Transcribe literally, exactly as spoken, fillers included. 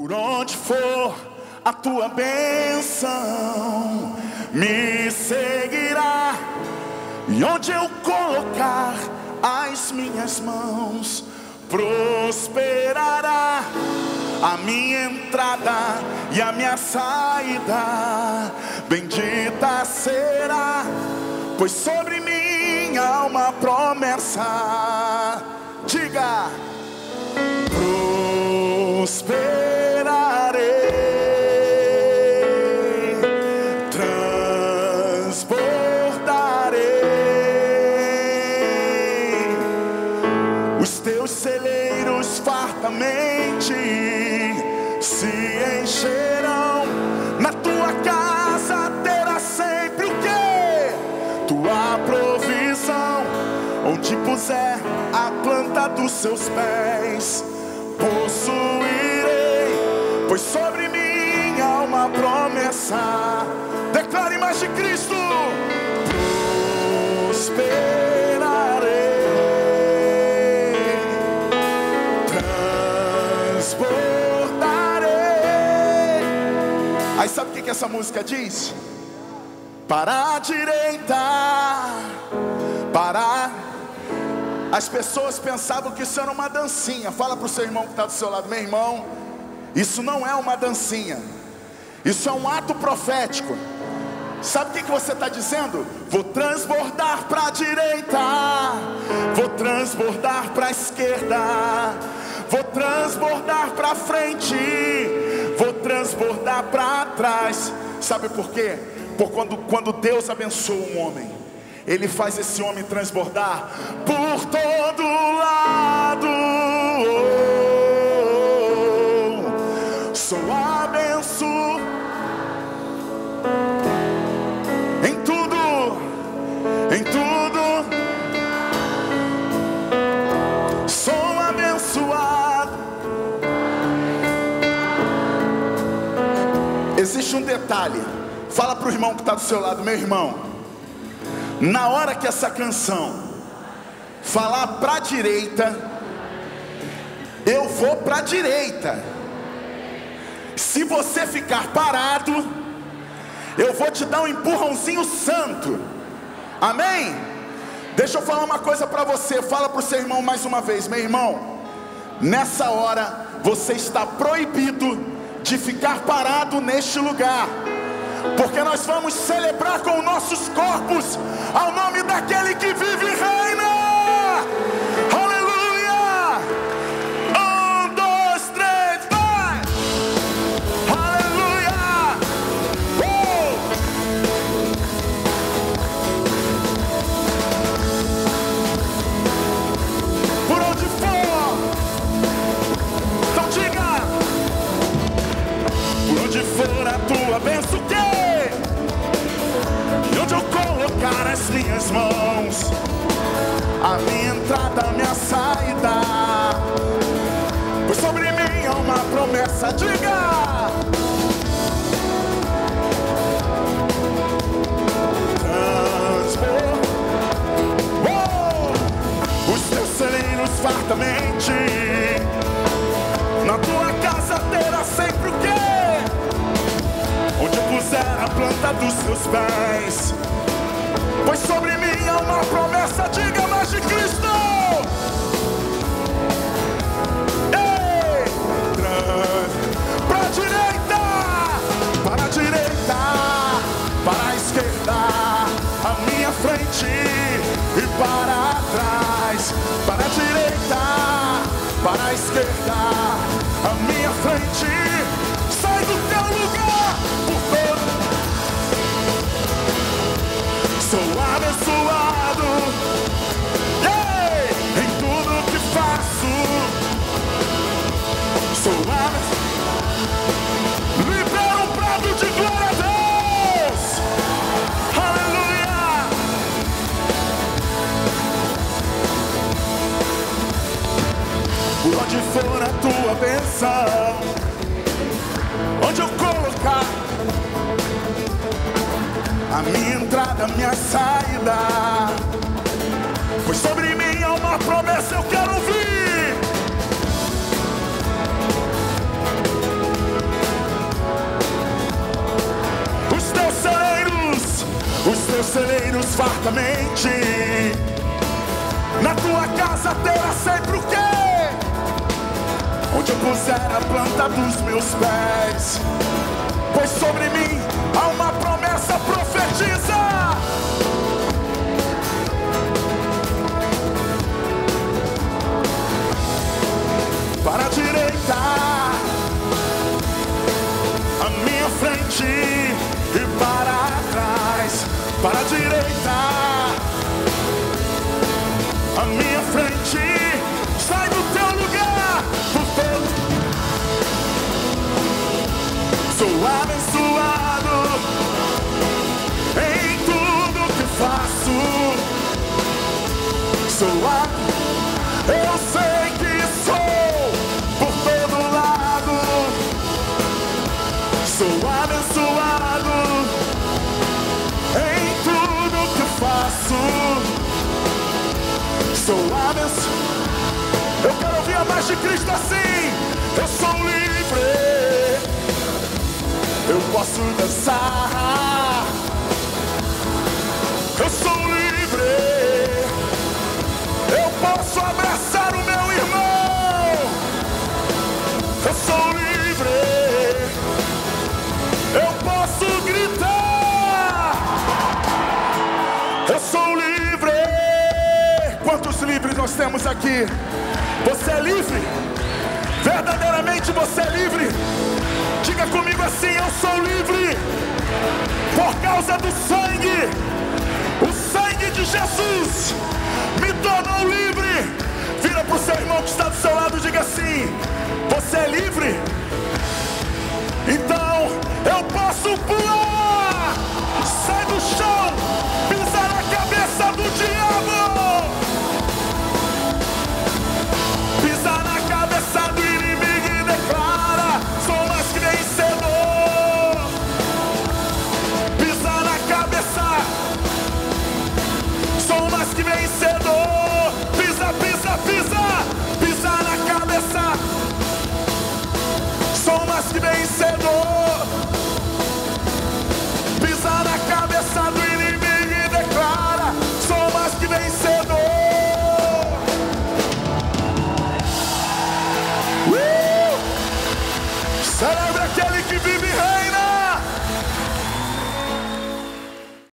Por onde for a tua bênção me seguirá, e onde eu colocar as minhas mãos prosperará. A minha entrada e a minha saída bendita será, pois sobre mim há uma promessa. Diga: prosperarei, transbordarei, os teus celeiros fartamente se encherão. Na tua casa terá sempre o quê? Tua provisão. Onde puser a planta dos seus pés, possuirei, pois sobre mim há uma promessa. Declare mais de Cristo: prosperarei, transbordarei. Aí sabe o que que essa música diz? Para a direita, para a... As pessoas pensavam que isso era uma dancinha. Fala para o seu irmão que está do seu lado: meu irmão, isso não é uma dancinha, isso é um ato profético. Sabe o que, que você está dizendo? Vou transbordar para a direita, vou transbordar para a esquerda, vou transbordar para frente, vou transbordar para trás. Sabe por quê? Por quando, quando Deus abençoa um homem, Ele faz esse homem transbordar por todo lado. Oh, sou abençoado em tudo, em tudo. Sou abençoado. Existe um detalhe. Fala para o irmão que está do seu lado: meu irmão, na hora que essa canção falar para a direita, eu vou para a direita. Se você ficar parado, eu vou te dar um empurrãozinho santo. Amém? Deixa eu falar uma coisa para você. Fala para o seu irmão mais uma vez: meu irmão, nessa hora você está proibido de ficar parado neste lugar, porque nós vamos celebrar com nossos corpos ao nome daquele que vive e reina. Aleluia! Um, dois, três, vai! Aleluia! Uh! Por onde for, então diga: por onde for a tua bênção, o quê? E onde eu colocar as minhas mãos, a minha entrada, a minha saída, pois sobre mim há uma promessa. Diga: transbor, oh, os teus celeiros fartamente. Na tua casa terá sempre o quê? Onde eu puser a planta dos seus pés, pois sobre mim há uma promessa. Diga mais de Cristo. Ei, para a direita, para a direita, para a esquerda, a minha frente e para trás. Para a direita, para a esquerda, a minha frente. Sai do teu lugar, por todo. Sou abençoado, yeah, em tudo que faço. Sou abençoado. Libera um prato de glória a Deus. Aleluia. Por onde for a tua bênção, onde eu colocar a minha entrada, a minha saída, pois sobre mim há uma promessa. Eu quero ouvir. celeiros fartamente. Na tua casa terá sempre o quê? Onde eu puser a planta dos meus pés. Pois sobre mim há uma promessa, profetiza. Para a direita, à minha frente e para trás. Para a direita, à minha frente, sai do teu lugar, por todo. Sou abençoado em tudo que faço. Sou a... Eu sei que sou por todo lado. Sou abençoado em tudo que faço. Sou abençoado. Eu quero ouvir a voz de Cristo assim. Eu sou livre. Eu posso dançar. Eu sou livre. Eu posso abraçar o meu irmão. Eu sou livre. Eu posso gritar. Eu sou livre. Quantos livres nós temos aqui? Você é livre? Verdadeiramente você é livre? Diga comigo assim: eu sou livre por causa do sangue. O sangue de Jesus me tornou livre. Vira para o seu irmão que está do seu lado e diga assim: você é livre